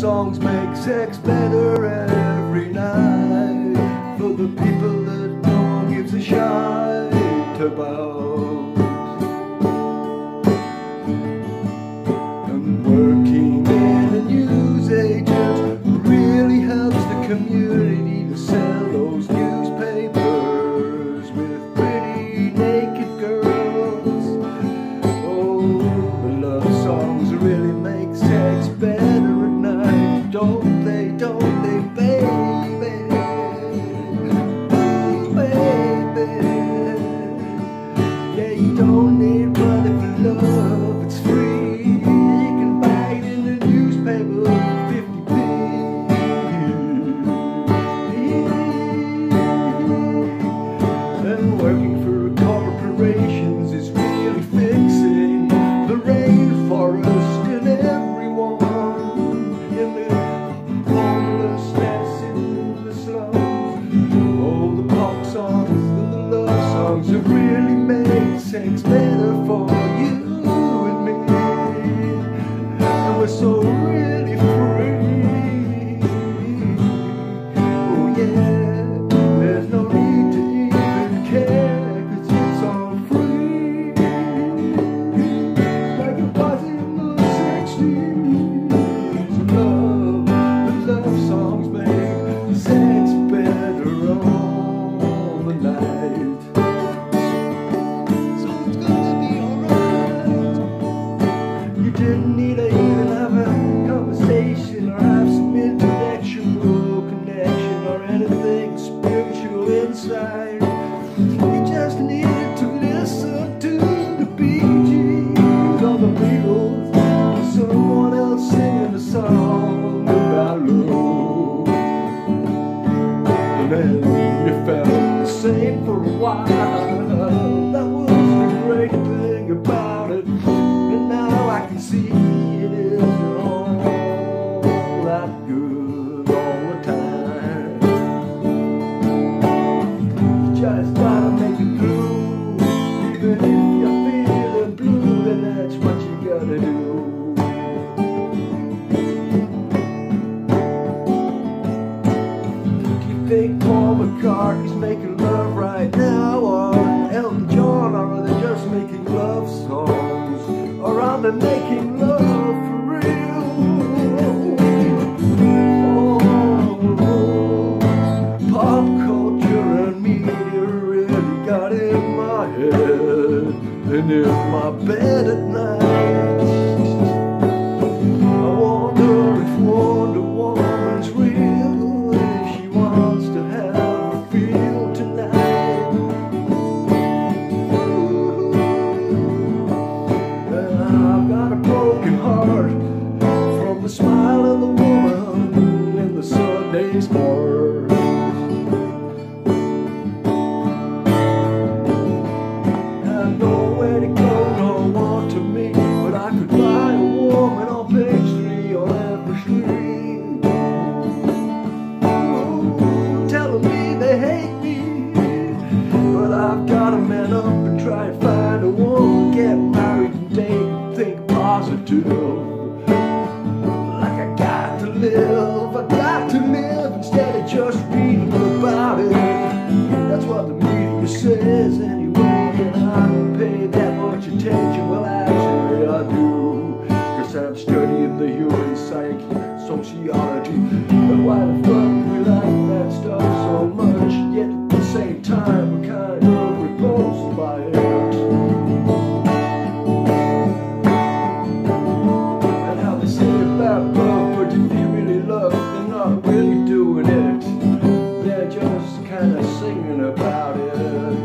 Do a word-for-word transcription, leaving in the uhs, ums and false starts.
songs make sex better every night for the people that no one gives a shite about. And working in a newsagent really helps the community to sell those newspapers with pretty naked girls. Oh, the love songs really make sex better at night, don't they, don't they, baby, baby. Yeah, you don't need money for love, it's free. You can buy it in the newspaper for fifty p. And working for corporations is really fixing the rainforest and everyone in the homelessness in the slums. Oh, the pop songs and the love songs have really made sex better for you and me. And we're so really free. Oh yeah, there's no need to even care, 'cause it's all free. Like it was in the sixties. Love, the love songs make sex better all the night. So it's gonna be alright. You didn't need to even have a conversation or have some intellectual connection or anything spiritual inside. You just needed to listen to the Bee Gees or the Beatles or someone else singing a song about love. And then you felt the same for a while. That was the great thing about it. And now I can see it isn't all that good all the time. You just gotta make it through. Even if you're feeling blue, then that's what you gotta do. Do you think Paul McCartney's making love right now, or Elton John, or are they just making love songs, or are they making love for real? Oh, pop culture and media really got in my head and in my bed at night. I wonder if Wonder Woman's real, if she wants to have a feel tonight. And I've got a broken heart from the smile of the woman in the Sunday Spurs. Had nowhere to go, no one to meet, but I could buy a woman on page three on every street. Ooh, telling me they hate me, but I've gotta man up and try and find a woman, get married and date and think positive. Like I got to live, I got to live instead of just reading about it. That's what the media says anyway, and I don't pay that much attention. Well, actually I do, 'cause I'm studying the human psyche, sociology, and why the fuck we like that stuff so much, yet at the same time we're kind of repulsed by it. And how they say about love, but if you really love, they're not really doing it, they're just kind of singing about it.